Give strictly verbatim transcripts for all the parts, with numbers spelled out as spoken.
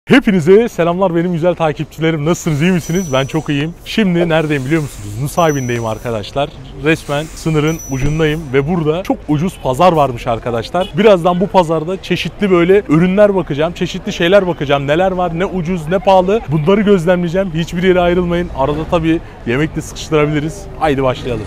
Hepinize selamlar benim güzel takipçilerim. Nasılsınız, iyi misiniz? Ben çok iyiyim. Şimdi neredeyim biliyor musunuz? Nusaybin'deyim arkadaşlar. Resmen sınırın ucundayım ve burada çok ucuz pazar varmış arkadaşlar. Birazdan bu pazarda çeşitli böyle ürünler bakacağım. Çeşitli şeyler bakacağım. Neler var, ne ucuz, ne pahalı. Bunları gözlemleyeceğim. Hiçbir yere ayrılmayın. Arada tabii yemek de sıkıştırabiliriz. Haydi başlayalım.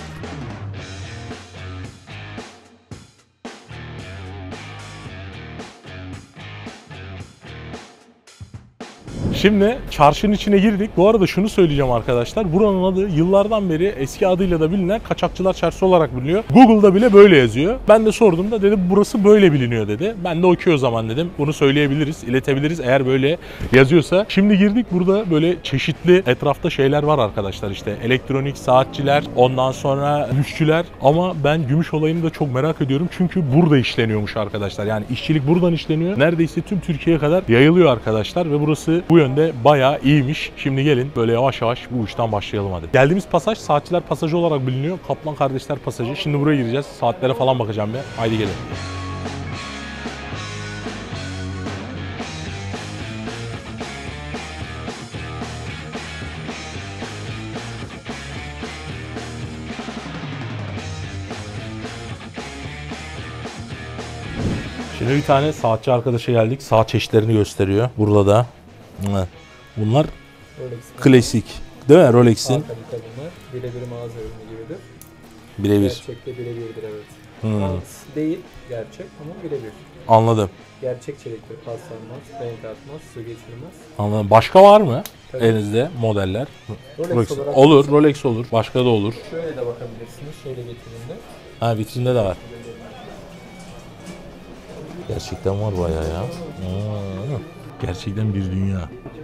Şimdi çarşının içine girdik. Bu arada şunu söyleyeceğim arkadaşlar. Buranın adı yıllardan beri eski adıyla da bilinen Kaçakçılar Çarşısı olarak biliniyor. Google'da bile böyle yazıyor. Ben de sordum da dedim burası böyle biliniyor dedi. Ben de okey o zaman dedim. Bunu söyleyebiliriz, iletebiliriz eğer böyle yazıyorsa. Şimdi girdik, burada böyle çeşitli etrafta şeyler var arkadaşlar. İşte elektronik, saatçiler, ondan sonra gümüşçüler. Ama ben gümüş olayını da çok merak ediyorum. Çünkü burada işleniyormuş arkadaşlar. Yani işçilik buradan işleniyor. Neredeyse tüm Türkiye'ye kadar yayılıyor arkadaşlar ve burası bu yönde bayağı iyiymiş. Şimdi gelin böyle yavaş yavaş bu işten başlayalım hadi. Geldiğimiz pasaj Saatçiler Pasajı olarak biliniyor. Kaplan Kardeşler Pasajı. Şimdi buraya gireceğiz. Saatlere falan bakacağım bir. Haydi gelin. Şimdi bir tane saatçi arkadaşa geldik. Saat çeşitlerini gösteriyor. Burada da. Bunlar Rolex'in klasik. Değil mi? Rolex'in. Bunlar birebir mağaza ürünü gibidir. Birebir. Gerçekte birebirdir, evet. Hmm. Değil gerçek ama birebir. Anladım. Gerçek çeliktir. Paslanmaz, renk atmaz, su geçirmez. Anladım. Başka var mı? Tabii. Elinizde modeller. Rolex, Rolex olarak olur, olursa, Rolex olur. Başka da olur. şöyle de bakabilirsiniz. Şöyle vitrinde. Ha, vitrinde de var. Gerçekten var bayağı ya. Aa, gerçekten bir dünya.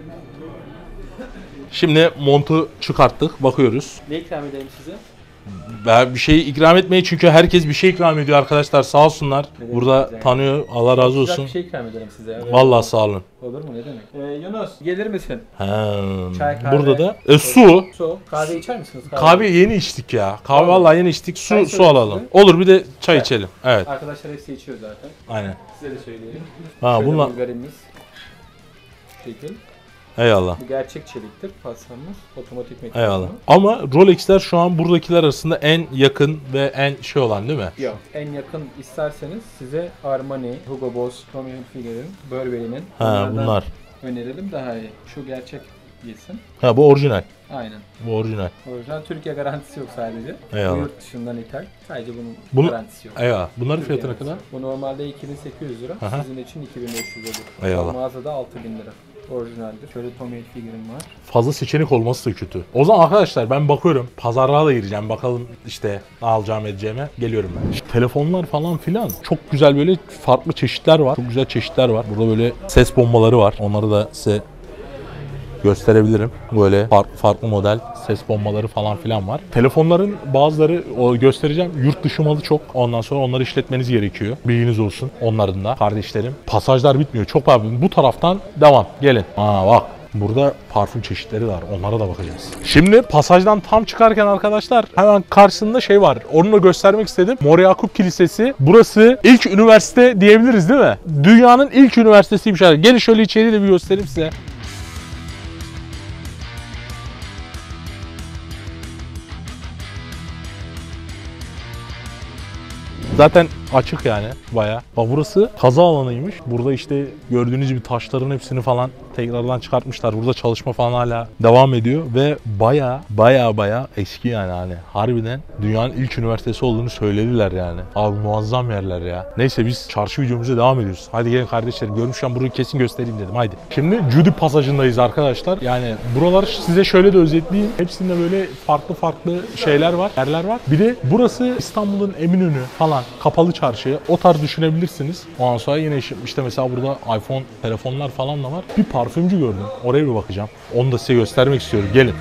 Şimdi montu çıkarttık, bakıyoruz. Ne ikram edeyim size? Ben bir şey ikram etmeyi, çünkü herkes bir şey ikram ediyor arkadaşlar, sağ olsunlar. Ne burada demek, tanıyor, Allah razı olsun. Güzel bir şey ikram ederim size. Ya. Vallahi sağ olun. Olur mu, ne demek? Ee, Yunus gelir misin? He, Çay, kahve. burada da e, su. Su. Kahve içer misiniz? Kahve, Kahve yeni içtik ya. Kahve Vallahi. vallahi yeni içtik. Su Çay su alalım. size. Olur, bir de çay Çay. içelim. Evet. Arkadaşlar hepsi içiyor zaten. Aynen. Size de söyleyelim. Ha, Şöyle bunlar. bulgarimiz. Şekil. Eyvallah. Bu gerçek çeliktir, paslanmaz, otomatik mekanizma. Eyvallah. Ama Rolex'ler şu an buradakiler arasında en yakın ve en şey olan değil mi? Yok. En yakın isterseniz size Armani, Hugo Boss, Tommy Hilfiger'in, Burberry'nin Ha, bunlar. öneririm, daha iyi. Şu gerçek giysin. Ha, bu orijinal. Aynen. Bu orijinal. Orijinal, Türkiye garantisi yok sadece. Eyvallah. Bu yurt dışından ithal. Sadece bunun Bunu- garantisi yok. Eyvallah. Bunların Türkiye fiyatı ne kadar? garantisi. Bu normalde iki bin sekiz yüz lira. Aha. Sizin için iki bin beş yüz olur. Eyvallah. Mağazada altı bin lira. Orijinaldir. Şöyle Tommy Hilfiger'in var. Fazla seçenek olması da kötü. O zaman arkadaşlar ben bakıyorum. Pazarlığa da gireceğim. Bakalım işte ne alacağım edeceğime. Geliyorum ben. İşte telefonlar falan filan. Çok güzel böyle farklı çeşitler var. Çok güzel çeşitler var. Burada böyle ses bombaları var. Onları da size gösterebilirim. Böyle farklı farklı model ses bombaları falan filan var. Telefonların bazıları, o göstereceğim, yurt dışı malı çok. Ondan sonra onları işletmeniz gerekiyor. Bilginiz olsun onların da kardeşlerim. Pasajlar bitmiyor. Çok abi. Bu taraftan devam. Gelin. Aa bak. Burada parfüm çeşitleri var. Onlara da bakacağız. Şimdi pasajdan tam çıkarken arkadaşlar hemen karşısında şey var. Onu da göstermek istedim. Mor Yakup Kilisesi. Burası ilk üniversite diyebiliriz değil mi? Dünyanın ilk üniversitesiymiş. Gelin şöyle içeriği de bir göstereyim size. Zaten açık yani bayağı. Bak burası kaza alanıymış. Burada işte gördüğünüz gibi taşların hepsini falan tekrardan çıkartmışlar. Burada çalışma falan hala devam ediyor ve bayağı bayağı bayağı eski yani, hani harbiden dünyanın ilk üniversitesi olduğunu söylediler yani. Abi muazzam yerler ya. Neyse biz çarşı videomuza devam ediyoruz. Hadi gelin kardeşlerim, görmüşken burayı kesin göstereyim dedim. Haydi. Şimdi Judy pasajındayız arkadaşlar. Yani buralar size şöyle de özetleyeyim. Hepsinde böyle farklı farklı şeyler var, yerler var. Bir de burası İstanbul'un Eminönü falan, kapalı çarşı. O tarz düşünebilirsiniz. Ondan sonra yine işte mesela burada iPhone telefonlar falan da var. Bir parfümcü gördüm. Oraya bir bakacağım. Onu da size göstermek istiyorum. Gelin.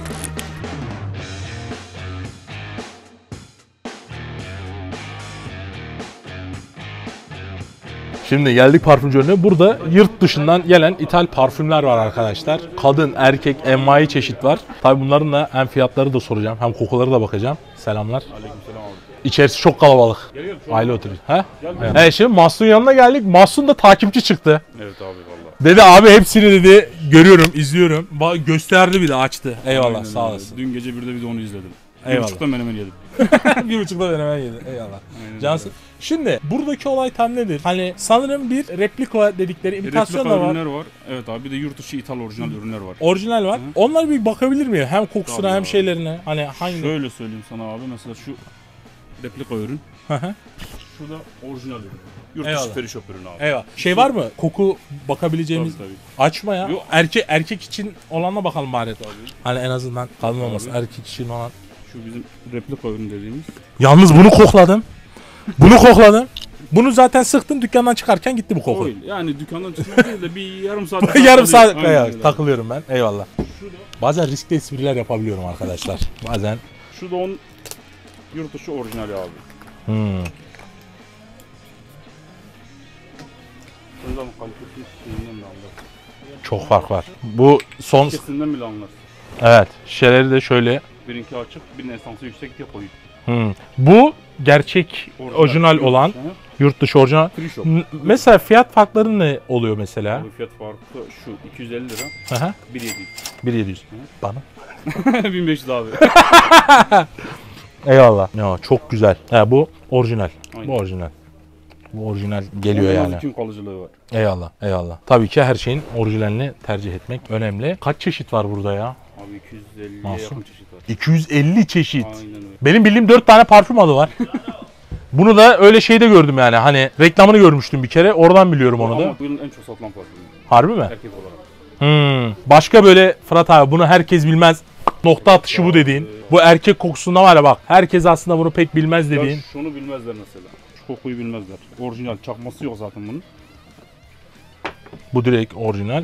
Şimdi geldik parfümcü önüne. Burada yurt dışından gelen ithal parfümler var arkadaşlar. Kadın, erkek, envai çeşit var. Tabi bunların da hem fiyatları da soracağım, hem kokuları da bakacağım. Selamlar. Aleykümselam abi. İçerisi çok kalabalık. Geliyorum. Aile oturuyor. He? Gel, Evet, şimdi Mahsun yanına geldik. Mahsun da takipçi çıktı. Evet abi valla. Dedi abi hepsini dedi görüyorum, izliyorum. Ba gösterdi bir de açtı. Eyvallah Aynen sağ öyle. olasın. Dün gece birde bir de onu izledim. Eyvallah. Bir buçukta menemen yedim. bir buçukta ben hemen yedim. Eyvallah. Aynen Cansın. öyle. Şimdi buradaki olay tam nedir? Hani sanırım bir replika dedikleri imitasyon Replika da var. ürünler var. Evet abi bir de yurt dışı ithal orijinal ürünler var. Orijinal var. Hı. Onlara bir bakabilir miyim? Hem kokusuna Tabii hem abi. şeylerine. Hani hangi? Şöyle söyleyeyim sana abi mesela şu replika ürün. Hı hı. Şu da orijinal ürün. Yurt Eyvallah. dışı Ferishop ürünü abi. Eyvallah. Şey var mı? Koku bakabileceğimiz. Tabii, tabii. Açma ya. Yok. Erkek erkek için olanla bakalım bari. Tabii. Hani en azından kadın olmasın. Tabii. Erkek için olan. Şu bizim replika ürün dediğimiz. Yalnız bunu kokladım. Bunu kokladım. Bunu zaten sıktım dükkandan çıkarken gitti bu koku. Oil. Yani dükkandan çıkmak değil de bir yarım saat. Yarım saat Aynen ya, öyle. takılıyorum ben. Eyvallah. Şu da, Bazen riskli espriler yapabiliyorum arkadaşlar. Bazen. şu da onun yurt dışı orijinali abi. Hmm. Bundan kalitesi şeyinden mi anlar? Çok fark var. Bu son Kesinden bile anlar. evet. Şişeleri de şöyle. Birinki açık, birinin esansı yüksek diye koyuyor. Hmm. Bu gerçek orijinal olan Hı hı. yurt dışı orijinal. Ferishop. M- mesela fiyat farkları ne oluyor mesela? Abi fiyat farkı şu iki yüz elli lira, Aha. bir yedi yüz. bin yedi yüz. Bana. bin beş yüz abi. Eyvallah. Ya çok güzel. Ha, bu orijinal. Aynen. Bu orijinal. Bu orijinal geliyor Onun en az yani. iki gün kalıcılığı var. Eyvallah. Eyvallah. Tabii ki her şeyin orijinalini tercih etmek önemli. Kaç çeşit var burada ya? Abi iki yüz elliye Masum. yakın çeşit var. iki yüz elli çeşit. Aynen öyle. Benim bildiğim dört tane parfüm adı var. Bunu da öyle şeyde gördüm yani. Hani reklamını görmüştüm bir kere. Oradan biliyorum onu da. Ama bu yılın en çok satılan parfümü. Harbi mi? Erkek olarak. Hmm. Başka böyle Fırat abi bunu herkes bilmez. Nokta atışı bu dediğin. Bu erkek kokusunda var ya bak. Herkes aslında bunu pek bilmez dediğin. Ya şunu bilmezler mesela. Şu kokuyu bilmezler. Orijinal çakması yok zaten bunun. Bu direkt orijinal.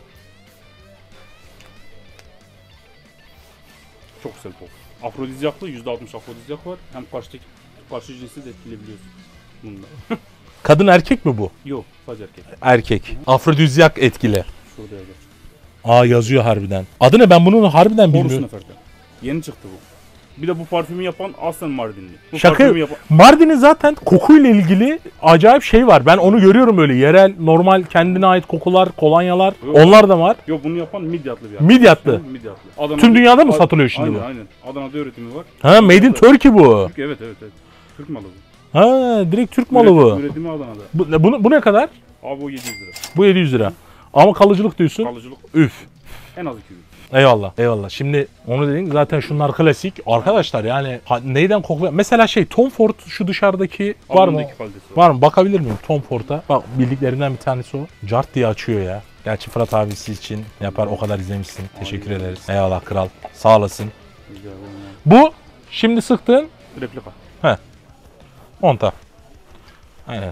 Çok güzel koku. Afrodizyaklı, yüzde altmış afrodizyak var. Hem karşıdaki karşı cinsi de etkileyebiliyorsun bunda. Kadın erkek mi bu? Yok, sadece erkek. Erkek. Afrodizyak etkili. Şurada yazar. Aa yazıyor harbiden. Adı ne? Ben bunu harbiden Horus bilmiyorum. Nefer'de. Yeni çıktı bu. Bir de bu parfümü yapan aslen Mardinli. Bu Şaka. parfümü yapan... Mardin'in zaten kokuyla ilgili acayip şey var. Ben onu görüyorum böyle yerel, normal kendine ait kokular, kolonyalar. Yok. Onlar da var. Yok bunu yapan Midyatlı bir adam. Midyatlı. Midyatlı. Adana'da- Tüm dünyada mı Ad- satılıyor şimdi aynen, bu? Aynen. Adana'da üretimi var. Ha, made in Turkey bu. Türk, evet evet evet. Türk malı bu. Ha, direkt Türk malı bu. Üretim- Üretimi Adana'da. Bu, bu, bu ne kadar? Abi o yedi yüz lira. Bu yedi yüz lira. Ama kalıcılık diyorsun. Kalıcılık Üf. en az iki yüz. Eyvallah. Eyvallah. Şimdi onu dedin zaten şunlar klasik. Arkadaşlar yani ha- neyden kokluyor? Mesela şey Tom Ford şu dışarıdaki var mı? Adana'daki kalitesi var. Var mı? Bakabilir miyim Tom Ford'a? Bak bildiklerinden bir tanesi o. Cart diye açıyor ya. Gerçi Fırat abisi için yapar o kadar izlemişsin. Teşekkür Aynen. ederiz. Eyvallah kral. Sağ olasın. Rica ederim ya. Bu şimdi sıktığın Replika. monta. Aynen.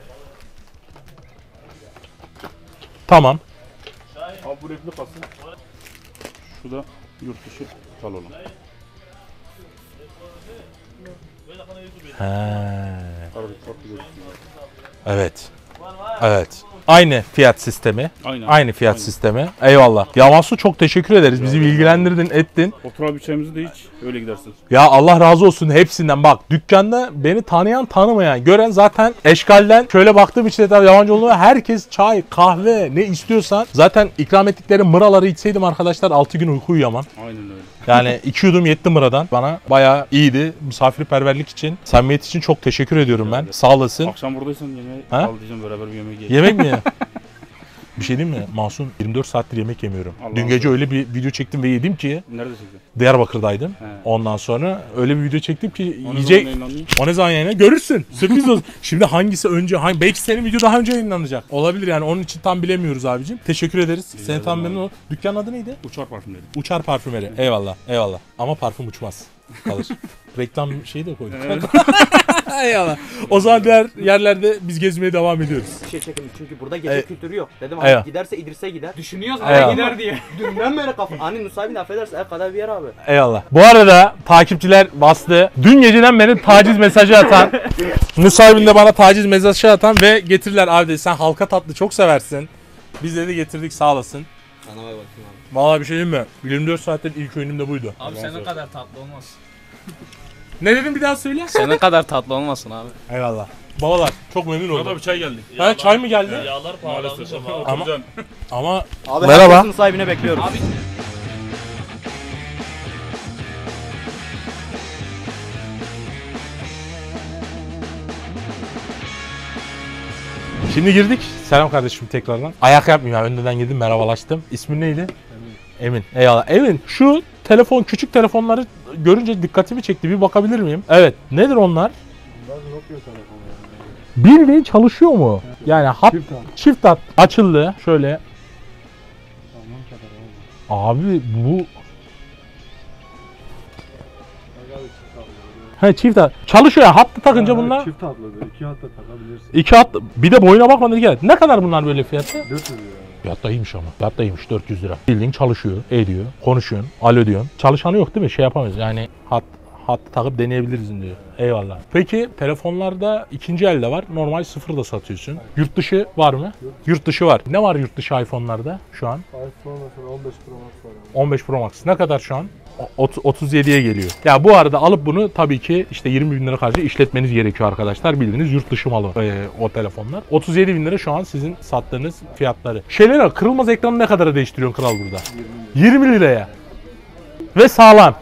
Tamam. Abi bu replikası. Şu da yurt dışı kal olan. He. Aradaki farklı gözüküyor. Evet. Evet. Aynı fiyat sistemi. Aynen. Aynı fiyat Aynen. sistemi. Eyvallah. Ya Mahsun çok teşekkür ederiz. Bizi bilgilendirdin, ettin. Otur abi çayımızı da iç. Öyle gidersin. Ya Allah razı olsun hepsinden. Bak dükkanda beni tanıyan tanımayan gören zaten eşkalden şöyle baktığım için de tabii yabancı olduğunu herkes çay, kahve ne istiyorsan. Zaten ikram ettikleri mıraları içseydim arkadaşlar altı gün uyku uyuyamam. Aynen öyle. Yani iki yudum yetti mıradan. Bana bayağı iyiydi. Misafirperverlik için, samimiyet için çok teşekkür ediyorum ben. Sağ olasın. Akşam buradaysan yemeğe Ha? al diyeceğim beraber bir yemek yiyelim. Yemek mi? Bir şey diyeyim mi? Mahsun yirmi dört saattir yemek yemiyorum. Allah Dün Allah. gece öyle bir video çektim ve yedim ki Nerede çektin? Diyarbakır'daydım. He. Ondan sonra öyle bir video çektim ki O ne zaman yiyecek. yayınlanıyor? O ne zaman yayına? Görürsün. Sürpriz olsun. Şimdi hangisi önce? Hangi, belki senin video daha önce yayınlanacak. Olabilir yani. Onun için tam bilemiyoruz abicim. Teşekkür ederiz. Seni ederim tam abi. memnun ol. Dükkanın adı neydi? Uçar parfümleri. Uçar parfümeri. Eyvallah. Eyvallah. Ama parfüm uçmaz. Kalır. Reklam şeyi de koyduk. Evet. Eyvallah. O zaman diğer yerlerde biz gezmeye devam ediyoruz. Bir şey çekelim çünkü burada gece Evet. kültürü yok. Dedim Evet. abi giderse İdris'e gider. Düşünüyoruz Eyvallah. ama gider diye. Dünden beri kafa. Hani Nusaybin affederse el kadar bir yer abi. Eyvallah. Bu arada takipçiler bastı. Dün geceden beri taciz mesajı atan, Nusaybin de bana taciz mesajı atan ve getirdiler abi dedi sen halka tatlı çok seversin. Biz de getirdik sağ olasın. Sana bakayım abi. Vallahi bir şey diyeyim mi? yirmi dört saatten ilk öğünüm de buydu. Abi senin kadar tatlı olmaz. Ne dedim bir daha söyle. Senin kadar tatlı olmasın abi. Eyvallah. Babalar çok memnun Burada oldum. bir çay geldi. Ha, çay mı geldi? Yağlar pahalanmış ama. Ama- Oturacaksın. Ama Abi merhaba. herkesin sahibine bekliyoruz. Abi. Şimdi girdik. Selam kardeşim tekrardan. Ayak yapmayayım ya. Önden girdim merhabalaştım. İsmin neydi? Emin. Emin. Eyvallah. Emin şu telefon küçük telefonları görünce dikkatimi çekti. Bir bakabilir miyim? Evet. Nedir onlar? Bunlar Nokia telefonu yani. Bildiğin çalışıyor mu? Yani hat, Çift hat. çift hat açıldı. Şöyle. Tamam kadar oldu. Abi bu Bak abi çift hatlı. he çift hat. Çalışıyor ya. Hattı takınca Ha, bunlar. Çift hatlıdır. İki hatta takabilirsin. İki hat. Bir de boyuna bakmadan iki hat. Ne kadar bunlar böyle fiyatı? dört yüz lira. Fiyat da iyiymiş ama. Fiyat da iyiymiş dört yüz lira. Bildiğin çalışıyor, ediyor, konuşuyorsun, alo diyorsun. Çalışanı yok değil mi? Şey yapamayız yani hat hat takıp deneyebiliriz diyor. Eyvallah. Peki telefonlarda ikinci elde var. Normal sıfır da satıyorsun. Yurt dışı var mı? Yurt dışı var. Ne var yurt dışı iPhone'larda şu an? iPhone mesela on beş Pro Max var abi. on beş Pro Max. Ne kadar şu an? O- otuz yediye geliyor. Ya bu arada alıp bunu tabii ki işte yirmi bin lira karşı işletmeniz gerekiyor arkadaşlar. Bildiğiniz yurt dışı malı e, o telefonlar. otuz yedi bin lira şu an sizin sattığınız fiyatları. Şeyler var, kırılmaz ekranı ne kadara değiştiriyorsun kral burada? yirmi liraya. Ve sağlam.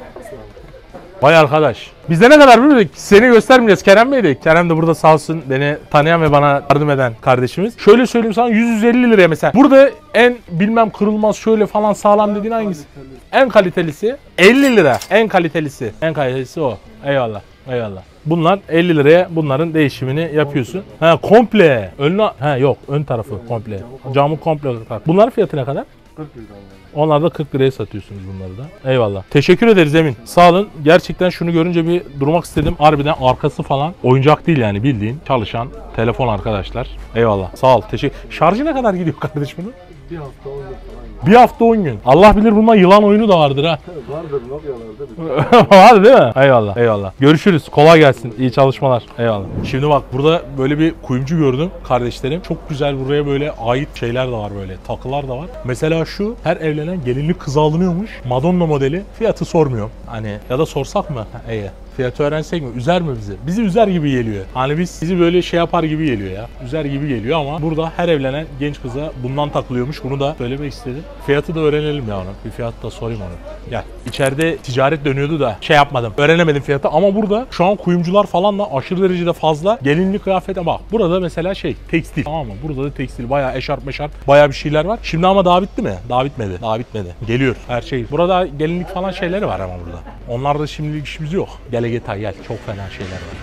Vay arkadaş. Bizde ne kadar bilmiyoruz. Seni göstermeyeceğiz. Kerem Bey'di. Kerem de burada sağ olsun beni tanıyan ve bana yardım eden kardeşimiz. Şöyle söyleyeyim sana yüz yüz elli liraya mesela. Burada en bilmem kırılmaz şöyle falan sağlam dediğin hangisi? En kalitelisi elli lira. En kalitelisi. En kalitelisi o. Eyvallah. Eyvallah. Bunlar elli liraya bunların değişimini yapıyorsun. Ha komple. Önüne ha yok ön tarafı komple. Camı komple. Bunların fiyatı ne kadar? kırk lira. Onlar da kırk liraya satıyorsunuz bunları da. Eyvallah. Teşekkür ederiz Emin. Sağ olun. Gerçekten şunu görünce bir durmak istedim. Harbiden arkası falan oyuncak değil yani bildiğin çalışan telefon arkadaşlar. Eyvallah. Sağ ol. Teşekkür. Şarjı ne kadar gidiyor kardeş bunun? Bir hafta on gün falan. Bir hafta on gün. Allah bilir bundan yılan oyunu da vardır ha. Vardır Nokia'larda bir. Var değil mi? Eyvallah. Eyvallah. Görüşürüz. Kolay gelsin. İyi çalışmalar. Eyvallah. Şimdi bak burada böyle bir kuyumcu gördüm kardeşlerim. Çok güzel buraya böyle ait şeyler de var böyle. Takılar da var. Mesela şu her evlenen gelinlik kıza alınıyormuş. Madonna modeli. Fiyatı sormuyorum. Hani ya da sorsak mı? Ha, iyi. Fiyatı öğrensek mi? Üzer mi bizi? Bizi üzer gibi geliyor. Hani biz bizi böyle şey yapar gibi geliyor ya. Üzer gibi geliyor ama burada her evlenen genç kıza bundan takılıyormuş. Bunu da söylemek istedim. Fiyatı da öğrenelim ya onu. Bir fiyat da sorayım onu. Gel. İçeride ticaret dönüyordu da şey yapmadım. Öğrenemedim fiyatı ama burada şu an kuyumcular falan da aşırı derecede fazla. Gelinlik kıyafet bak. Burada mesela şey tekstil. Tamam mı? Burada da tekstil. Bayağı eşarp meşarp. Bayağı bir şeyler var. Şimdi ama daha bitti mi? Daha bitmedi. Daha bitmedi. Geliyor her şey. Burada gelinlik falan şeyleri var ama burada. Onlarda şimdilik işimiz yok. Gel gel gel. Çok fena şeyler var.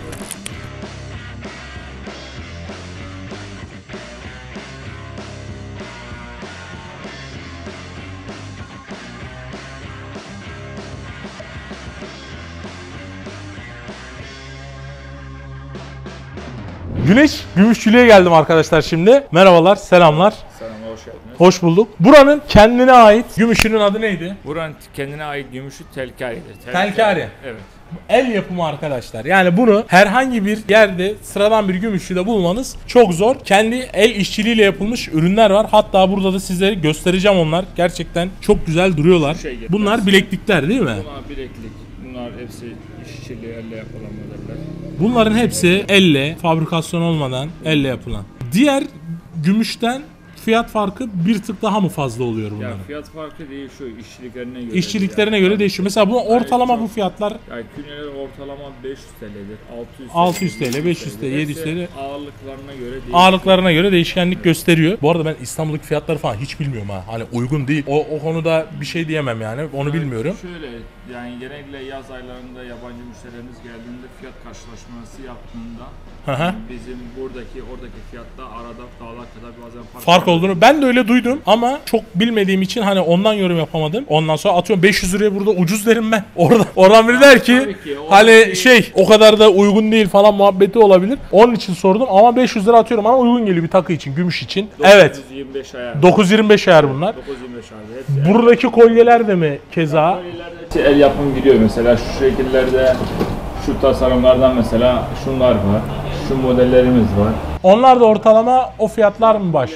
Güneş Gümüşçülüğe geldim arkadaşlar şimdi. Merhabalar, selamlar. Selam, hoş geldiniz. Hoş bulduk. Buranın kendine ait gümüşünün adı neydi? Buranın kendine ait gümüşü telkaridir. Telkari. Evet. El yapımı arkadaşlar. Yani bunu herhangi bir yerde sıradan bir gümüşçüde bulmanız çok zor. Kendi el işçiliğiyle yapılmış ürünler var. Hatta burada da size göstereceğim onlar. Gerçekten çok güzel duruyorlar. Şey getirmez. Bunlar bileklikler değil mi? Bunlar bileklik. Bunlar hepsi işçiliği elle yapılan modeller. Bunların hepsi elle, fabrikasyon olmadan elle yapılan. Diğer gümüşten fiyat farkı bir tık daha mı fazla oluyor bunların? Ya fiyat farkı değil, şu işçiliklerine göre. İşçiliklerine yani. göre değişiyor. Mesela bu ortalama çok- bu fiyatlar Yani künyeler ortalama beş yüz TL'dir. altı yüz altı yüz TL, beş yüz TL, Hepsi yedi yüz TL. ağırlıklarına göre değil. ağırlıklarına göre değişkenlik gösteriyor. Bu arada ben İstanbul'daki fiyatları falan hiç bilmiyorum ha. Hani uygun değil. O, o konuda bir şey diyemem yani. Onu Yani bilmiyorum. Şöyle yani genellikle yaz aylarında yabancı müşterilerimiz geldiğinde fiyat karşılaşması yaptığında Hı hı. bizim buradaki oradaki fiyatta arada dağlar kadar bazen fark, Fark var. olduğunu ben de öyle duydum ama çok bilmediğim için hani ondan yorum yapamadım. Ondan sonra atıyorum beş yüz liraya burada ucuz derim ben. Orada oradan biri der ki Tabii ki, o hani şey- şey o kadar da uygun değil falan muhabbeti olabilir. Onun için sordum ama beş yüz lira atıyorum ama uygun geliyor bir takı için, gümüş için. Evet. dokuz yüz yirmi beş ayar. dokuz yüz yirmi beş ayar bunlar. dokuz yüz yirmi beş ayar. Hepsi Buradaki kolyeler de mi keza? Kolyelerde hepsi el yapım giriyor mesela şu şekillerde, şu tasarımlardan mesela şunlar var. Şu modellerimiz var. Onlar da ortalama o fiyatlar mı başlıyor?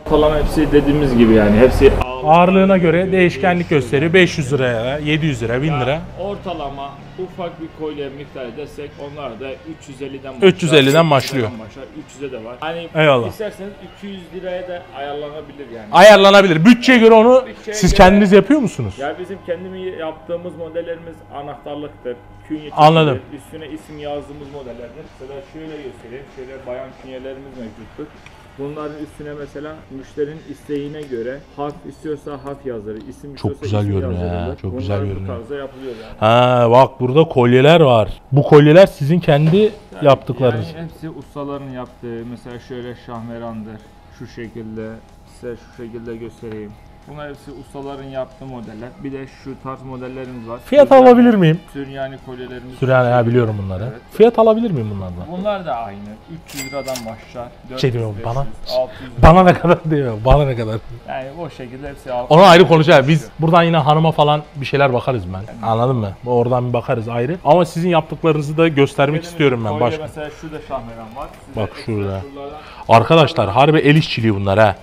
Ortalama hepsi dediğimiz gibi yani hepsi Ağırlığına göre değişkenlik gösteriyor. beş yüz liraya, yedi yüz lira, bin lira. ortalama ufak bir kolye miktarı desek onlar da üç yüz elliden başlıyor. üç yüz elliden başlıyor. başlar. üç yüze de var. Hani Eyvallah. isterseniz iki yüz liraya da ayarlanabilir yani. Ayarlanabilir. Bütçeye göre onu Bütçeye siz göre- kendiniz yapıyor musunuz? Ya bizim kendimi yaptığımız modellerimiz anahtarlıktır. Künye Anladım. çekilir, üstüne isim yazdığımız modellerdir. Mesela şöyle göstereyim. Şöyle bayan künyelerimiz mevcuttur. Bunların üstüne mesela müşterinin isteğine göre harf istiyorsa harf yazılır, isim istiyorsa güzel isim görünüyor ya, yazılır. çok Bunlar güzel bu görünüyor. tarzda yapılıyor yani. Ha bak burada kolyeler var. Bu kolyeler sizin kendi yaptıklarınız. Yani hepsi ustaların yaptığı. Mesela şöyle şahmerandır. Şu şekilde size şu şekilde göstereyim. Bunlar hepsi ustaların yaptığı modeller. Bir de şu tarz modellerimiz var. Fiyat Süryani- alabilir miyim? Süryani kolyelerimiz. Süryani ya biliyorum bunları. Evet. Fiyat alabilir miyim bunlardan? Bunlar da aynı. üç yüz liradan başlar. dört Şey yüz, diyorum, beş bana- yüz, altı yüz lira. Bana ne kadar diyor, bana ne kadar. Yani o şekilde hepsi altı Onu ayrı yüz konuşacağız. Biz başlıyor. buradan yine hanıma falan bir şeyler bakarız ben. Anladın mı? Oradan bir bakarız ayrı. Ama sizin yaptıklarınızı da göstermek Benim istiyorum ben kolye başka. Mesela şurada şahmeran var. Size Bak ekstra şurada. şuralardan- Arkadaşlar harbi el işçiliği bunlar ha.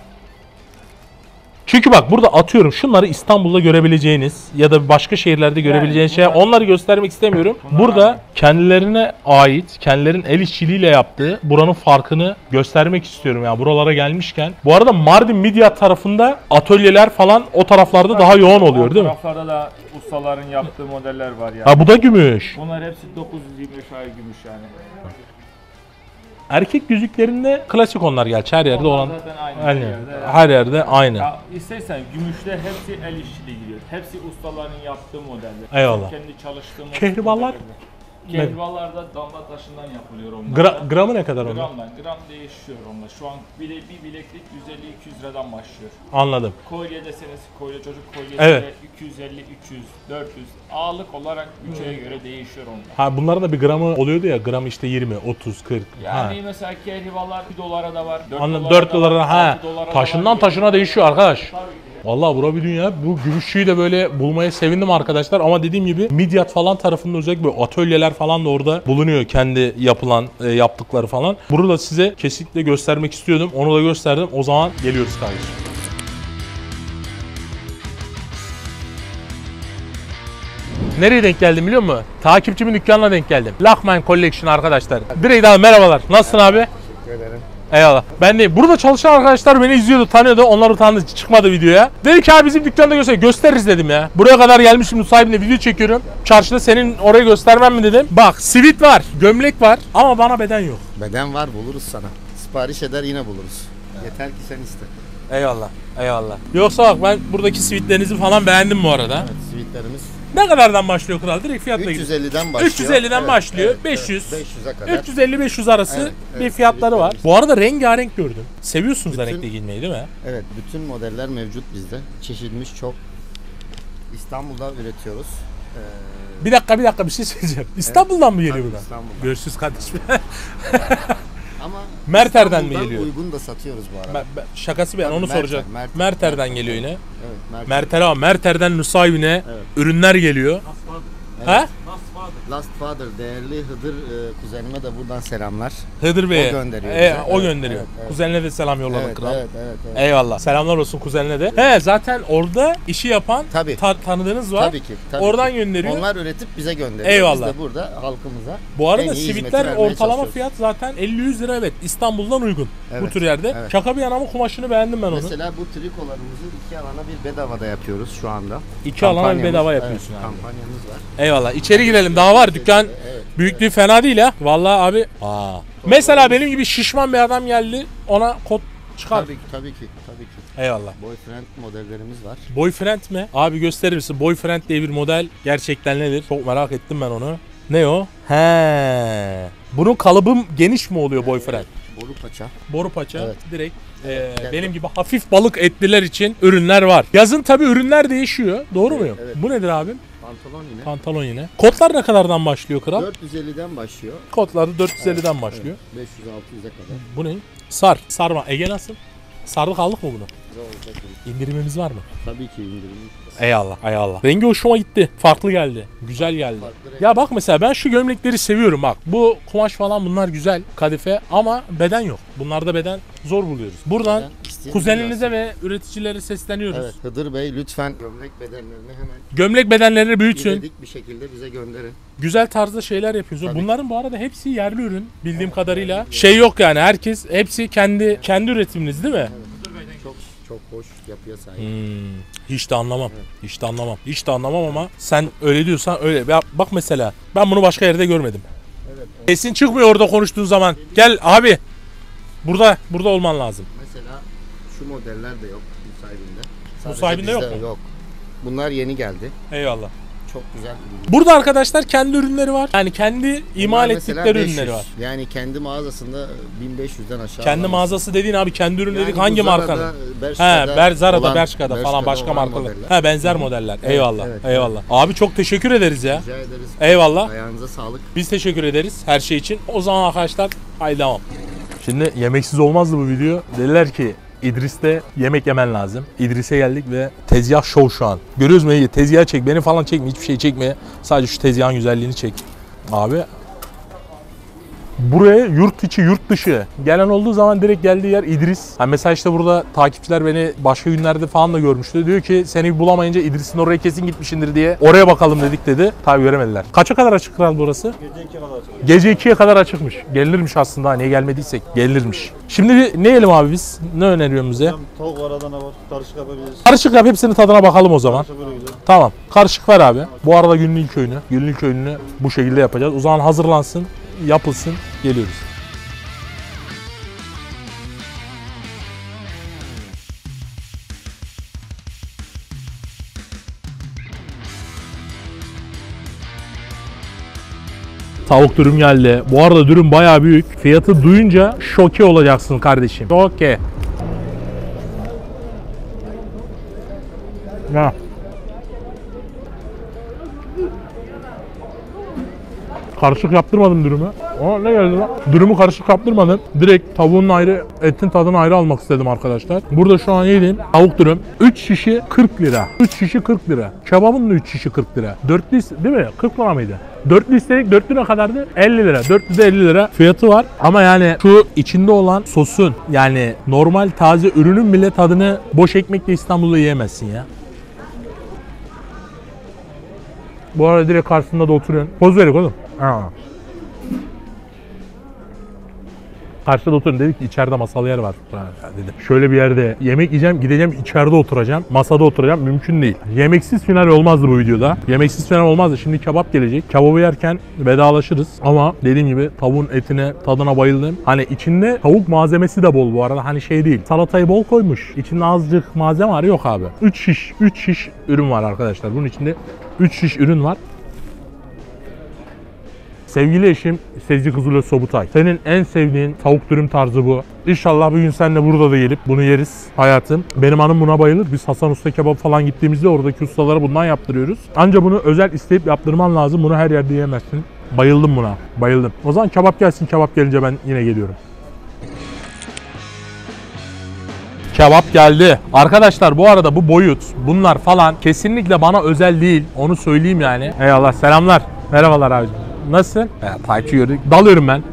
Çünkü bak burada atıyorum şunları İstanbul'da görebileceğiniz ya da başka şehirlerde görebileceğiniz şey, bunlar- onları göstermek istemiyorum. Bunlar Burada aynı. kendilerine ait, kendilerinin el işçiliğiyle yaptığı buranın farkını göstermek istiyorum ya buralara gelmişken. Bu arada Mardin Midyat tarafında atölyeler falan o taraflarda daha yoğun oluyor değil mi? O taraflarda da ustaların yaptığı modeller var yani. Ha bu da gümüş. Bunlar hepsi dokuz yüz yirmi beş ay gümüş yani. Erkek yüzüklerinde klasik onlar gerçi her yerde Onlar olan. zaten aynı, Aynı. her yerde. Her yerde aynı. Ya istersen gümüşte hepsi el işçiliği gidiyor. Hepsi ustaların yaptığı modeller. Eyvallah. Kendi çalıştığımız Kehribarlar? modellerdir. Kehribarlar da damla taşından yapılıyor onlar. Gra- gramı ne kadar onlar? Gramdan. Gram değişiyor onlar. Şu an bile, bir bileklik yüz elli iki yüz liradan başlıyor. Anladım. Kolye deseniz kolye çocuk kolyesi Evet. de iki yüz elli üç yüz dört yüz. Ağırlık olarak bütçeye göre değişiyor onlar. Ha bunların da bir gramı oluyordu ya. Gram işte yirmi, otuz, kırk. Yani Ha. mesela kehribarlar bir dolara da var. dört Anladım. dolara dört da dolara var, ha. altı dolara da Taşından var. taşına değişiyor arkadaş. Tabii ki. Vallahi bura bir dünya. Bu gümüşçüyü de böyle bulmaya sevindim arkadaşlar. Ama dediğim gibi Midyat falan tarafında özellikle böyle atölyeler falan da orada bulunuyor. Kendi yapılan, e, yaptıkları falan. Bunu da size kesinlikle göstermek istiyordum. Onu da gösterdim. O zaman geliyoruz kardeşim. Nereye denk geldim biliyor musun? Takipçimin dükkanına denk geldim. Lachman Collection arkadaşlar. Direkt abi merhabalar. Nasılsın abi? Teşekkür ederim. Eyvallah. Ben de burada çalışan arkadaşlar beni izliyordu, tanıyordu. Onlar utandı, çıkmadı videoya. Dedi ki abi bizim dükkanda göster, gösteririz dedim ya. Buraya kadar gelmişim, sahibine video çekiyorum. Çarşıda senin orayı göstermem mi dedim. Bak sivit var, gömlek var ama bana beden yok. Beden var buluruz sana. Sipariş eder yine buluruz. Yeter ki sen iste. Eyvallah, eyvallah. Yoksa bak ben buradaki sivitlerinizi falan beğendim bu arada. Evet, sivitlerimiz Ne kadardan başlıyor kral? Direkt fiyatla üç yüz gidiyor. elliden başlıyor. üç yüz elliden Evet, başlıyor. evet, beş yüz. evet. beş yüze kadar. üç yüz elli beş yüz arası Evet, bir evet, fiyatları var. sivitlerimiz. Bu arada rengarenk gördüm. Seviyorsunuz da Bütün- renkli giyinmeyi değil mi? Evet, bütün modeller mevcut bizde. Çeşidimiz çok. İstanbul'da üretiyoruz. Ee, Bir dakika bir dakika bir şey söyleyeceğim. İstanbul'dan mı geliyor tabii bunlar? İstanbul'dan. Görüşürüz kardeşim. Ama Merter'den mi İstanbul'dan geliyor? uygun da satıyoruz bu arada. Ben- ben- şakası ben Tabii, onu Merter, soracağım. Merter, Merter'den Merter. geliyor yine. Evet, Merter. Merter ama Merter'den Nusaybin'e Evet. ürünler geliyor. Evet. Ha? Last Father, değerli Hıdır e, kuzenime de buradan selamlar. Hıdır Bey'e. O gönderiyor E, bize. o Evet, gönderiyor. evet, evet. Kuzenine de selam yolladık Evet, kral. evet, evet, evet. Eyvallah. Selamlar olsun kuzenine de. He zaten orada işi yapan Tabii. ta- tanıdığınız var. Tabii ki. Tabii Oradan ki. gönderiyor. Onlar üretip bize gönderiyor. Eyvallah. Biz de burada halkımıza Bu en arada iyi hizmeti sivitler vermeye ortalama çalışıyoruz. fiyat zaten elli yüz lira evet. İstanbul'dan uygun bu Evet, tür yerde. evet. Şaka bir yana ama kumaşını beğendim ben onu. Mesela bu trikolarımızı iki alana bir bedavada yapıyoruz şu anda. İki alana bir Kampanyamız- bedava evet, yapıyorsun abi. Kampanyamız var. Eyvallah. İçeri girelim. Daha var. Dükkan Evet. büyüklüğü fena değil ha. Vallahi abi. Aa. Mesela benim gibi şişman bir adam geldi. Ona kot çıkar. Tabii ki, tabii ki, tabii ki. Eyvallah. Boyfriend modellerimiz var. Boyfriend mi? Abi gösterir misin? Boyfriend diye bir model gerçekten nedir? Çok merak ettim ben onu. Ne o? He. Bunun kalıbı geniş mi oluyor boyfriend? Boru paça. Boru paça Evet. direkt e, Evet. benim gibi hafif balık etliler için ürünler var. Yazın tabi ürünler değişiyor. Doğru muyum? evet. Bu nedir abim? Pantolon yine. Pantolon yine. Kotlar ne kadardan başlıyor kral? dört yüz elliden başlıyor. Kotları dört yüz elliden başlıyor. beş yüz altı yüze kadar. Bu ne? Sar. Sarma. Ege nasıl? Sardık aldık mı bunu? Güzel olacak. İndirimimiz var mı? Tabii ki indirim. Eyvallah, eyvallah. Rengi hoşuma gitti. Farklı geldi. Güzel geldi. Farklı renk. Ya bak mesela ben şu gömlekleri seviyorum bak. Bu kumaş falan bunlar güzel. Kadife ama beden yok. Bunlarda beden zor buluyoruz. Buradan Ben Siz Kuzeninize ve üreticilere sesleniyoruz. Evet, Hıdır Bey lütfen gömlek bedenlerini hemen Gömlek bedenlerini büyütün. iledik bir şekilde bize gönderin. Güzel tarzda şeyler yapıyoruz. Tabii. Bunların bu arada hepsi yerli ürün bildiğim kadarıyla. Şey yok yani, herkes hepsi kendi kendi üretiminiz değil mi? Çok çok hoş yapıya sahip. Hmm, hiç de anlamam. Hiç de anlamam. Hiç de anlamam ama sen öyle diyorsan öyle. Ya bak mesela ben bunu başka yerde görmedim. Evet. Sesin çıkmıyor orada konuştuğun zaman. Gel abi. Burada burada olman lazım. Mesela şu modeller de yok bu sahibinde. Bu Sadece sahibinde yok bizde mu? Yok. Bunlar yeni geldi. Eyvallah. Çok güzel ürün. Burada arkadaşlar kendi ürünleri var. Yani kendi imal Bunlar mesela ettikleri beş yüz. ürünleri var. Yani kendi mağazasında bin beş yüzden aşağı. Kendi alamazsın. mağazası dediğin abi kendi ürün Yani dedik bu hangi Zara'da, markanın? He, Bershka'da Ber Zara'da, olan- Bershka'da falan Bershka'da başka olan markalar. modeller. He, benzer modeller. Evet, Eyvallah. evet, eyvallah. Abi çok teşekkür ederiz ya. Rica ederiz. Eyvallah. Ayağınıza sağlık. Biz teşekkür ederiz her şey için. O zaman arkadaşlar haydi devam. Şimdi yemeksiz olmazdı bu video. Dediler ki İdris'te yemek yemen lazım. İdris'e geldik ve tezgah show şu an. Görüyoruz mu Ege? Tezgahı çek. Beni falan çekme. Hiçbir şey çekme. Sadece şu tezgahın güzelliğini çek. Abi buraya yurt içi yurt dışı gelen olduğu zaman direkt geldiği yer İdris. Yani mesela işte burada takipçiler beni başka günlerde falan da görmüştü. Diyor ki seni bulamayınca İdris'in oraya kesin gitmişindir diye oraya bakalım dedik dedi. Tabii göremediler. Kaça kadar açık kral burası? Gece ikiye kadar açılıyor. Gece ikiye kadar açıkmış. Gelinirmiş aslında. Niye gelmediysek gelirmiş. Şimdi bir ne yiyelim abi biz? Ne öneriyorsun bize? Tavuk var, Adana var. Karışık yapabiliriz. Karışık yap, hepsinin tadına bakalım o zaman. Karışık böyle güzel. Tamam. Karışık ver abi. Bu arada günün ilk öğünü. Günün ilk öğününü bu şekilde yapacağız. O zaman hazırlansın, yapılsın. Geliyoruz. Tavuk dürüm geldi. Bu arada dürüm bayağı büyük. Fiyatı duyunca şoke olacaksın kardeşim. Şoke. Ha. Karışık yaptırmadım dürümü. Aa, ne geldi lan? Dürümü karışık yaptırmadım. Direkt tavuğun ayrı, etin tadını ayrı almak istedim arkadaşlar. Burada şu an yediğim tavuk dürüm. üç şişi kırk lira. üç şişi kırk lira. Kebabın da üç şişi kırk lira. dörtlü değil mi? kırk lira mıydı? Dörtlü istedik. Dörtlü ne kadardı? elli lira. Dörtlü de elli lira fiyatı var. Ama yani şu içinde olan sosun, yani normal taze ürünün bile tadını boş ekmekle İstanbul'da yiyemezsin ya. Bu arada direkt karşısında da oturuyorsun. Poz verik oğlum. Ha. Karşıda oturun, dedik ki içeride masalı yer var. Ha, dedim. Şöyle bir yerde yemek yiyeceğim, gideceğim içeride oturacağım, masada oturacağım, mümkün değil. Yemeksiz final olmazdı bu videoda. Yemeksiz final olmazdı. Şimdi kebap gelecek. Kebabı yerken vedalaşırız. Ama dediğim gibi tavuğun etine, tadına bayıldım. Hani içinde tavuk malzemesi de bol bu arada. Hani şey değil. Salatayı bol koymuş. İçinde azıcık malzeme var. Yok abi. üç şiş, üç şiş ürün var arkadaşlar. Bunun içinde üç şiş ürün var. Sevgili eşim Sezgi Kızılöz Sobutay. Senin en sevdiğin tavuk dürüm tarzı bu. İnşallah bir gün seninle burada da gelip bunu yeriz hayatım. Benim hanım buna bayılır. Biz Hasan Usta Kebap falan gittiğimizde oradaki ustalara bundan yaptırıyoruz. Ancak bunu özel isteyip yaptırman lazım. Bunu her yerde yiyemezsin. Bayıldım buna. Bayıldım. O zaman kebap gelsin. Kebap gelince ben yine geliyorum. Kebap geldi. Arkadaşlar bu arada bu boyut, bunlar falan kesinlikle bana özel değil. Onu söyleyeyim yani. Eyvallah, selamlar. Merhabalar abicim. Nasılsın? Ya, takipçi gördük. Dalıyorum ben.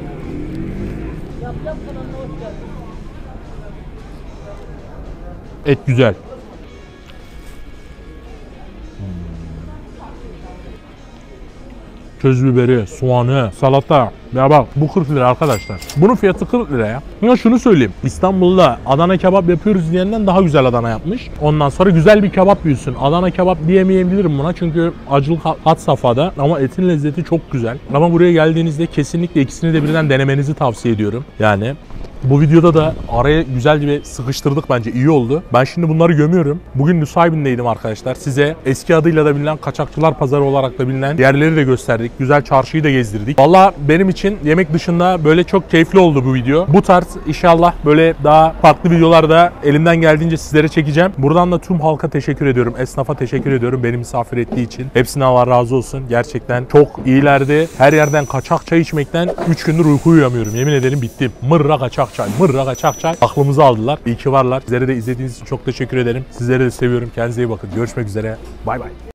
Et güzel. Köz biberi, soğanı, salata. Ya bak bu kırk lira arkadaşlar. Bunun fiyatı kırk lira ya. Ya şunu söyleyeyim. İstanbul'da Adana kebap yapıyoruz diyenden daha güzel Adana yapmış. Ondan sonra güzel bir kebap yiyorsun. Adana kebap diyemeyebilirim buna çünkü acılık had safhada ama etin lezzeti çok güzel. Ama buraya geldiğinizde kesinlikle ikisini de birden denemenizi tavsiye ediyorum. Yani bu videoda da araya güzelce bir sıkıştırdık, bence iyi oldu. Ben şimdi bunları gömüyorum. Bugün Nusaybin'deydim arkadaşlar. Size eski adıyla da bilinen Kaçakçılar Pazarı olarak da bilinen yerleri de gösterdik. Güzel çarşıyı da gezdirdik. Valla benim için yemek dışında böyle çok keyifli oldu bu video. Bu tarz inşallah böyle daha farklı videolarda elimden geldiğince sizlere çekeceğim. Buradan da tüm halka teşekkür ediyorum. Esnafa teşekkür ediyorum beni misafir ettiği için. Hepsine Allah razı olsun. Gerçekten çok iyilerdi. Her yerden kaçak çay içmekten üç gündür uyku uyuyamıyorum. Yemin ederim bittim. Mırra kaçak çay, mırra kaçak çay. Aklımızı aldılar. İyi ki varlar. Sizlere de izlediğiniz için çok teşekkür ederim. Sizleri de seviyorum. Kendinize iyi bakın. Görüşmek üzere. Bay bay.